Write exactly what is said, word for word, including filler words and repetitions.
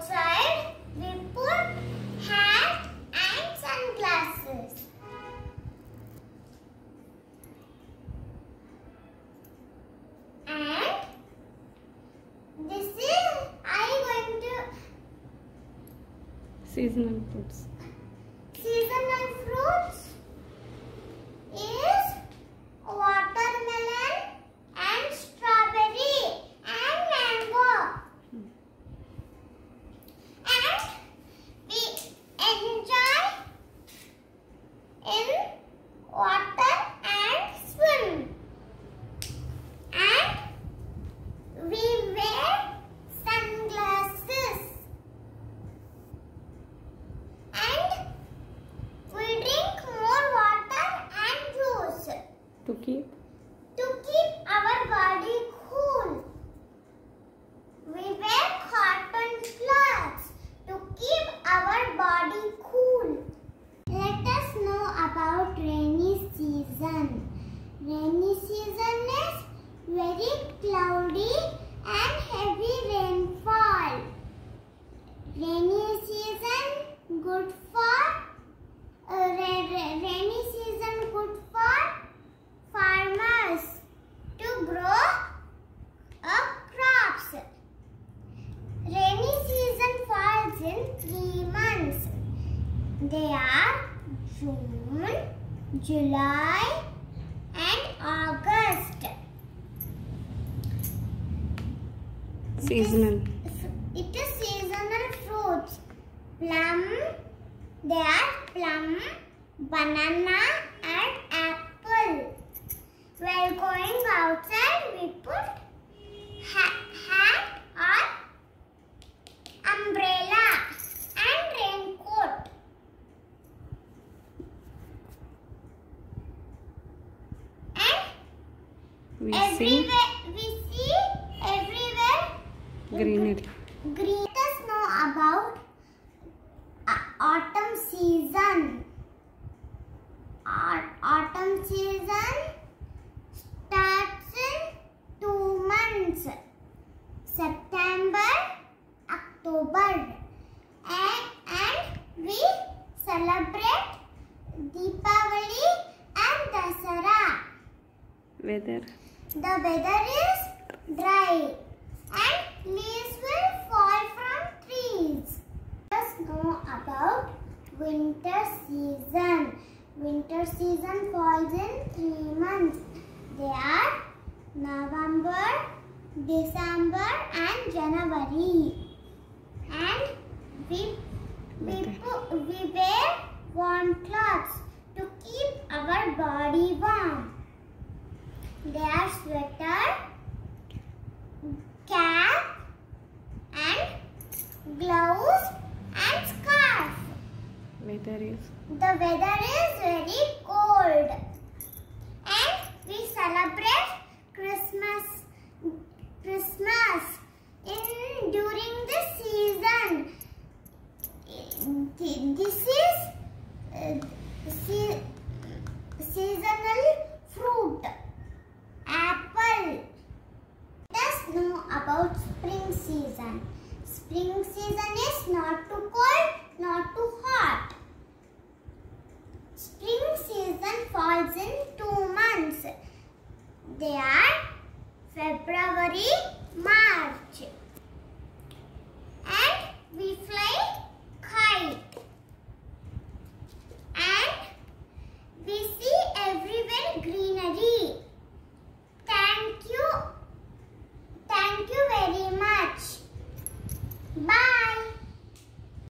outside, we put hat and sunglasses. And this is I going to seasonal fruits. Seasonal fruits is watermelon and strawberry and mango. And we enjoy in water and swim. And we wear sunglasses. And we drink more water and juice. To keep? To keep our body cool. We wear cotton clothes to keep our body cool. Let us know about rainy season. Rainy season is very cloudy and heavy rainfall. Rainy season good for uh, ra ra rainy season good for farmers to grow up crops. Rainy season falls in three months. They are June, July and August. Seasonal. It is seasonal fruits. Plum, they are plum, banana and apple. While going outside, we put ha hat or umbrella and raincoat. And We everywhere see we see everywhere greenery. green. Let us know about uh, autumn season. Aut autumn season starts in two months, September, October, and, and we celebrate Deepavali and Dasara. Weather. The weather is dry and leaves will fall from trees. Let us know about winter season. Winter season falls in three months. They are November, December and January. And we, we, put, we wear warm clothes to keep our body warm. They are sweater, cap and gloves and scarf. Weather is The weather is very cold and we celebrate Christmas Christmas in during this season. This is uh, se seasonal fruit. Apple. Let us know about spring season. Spring season is not too cold, not too hot. Spring season falls in two months. They are February, March.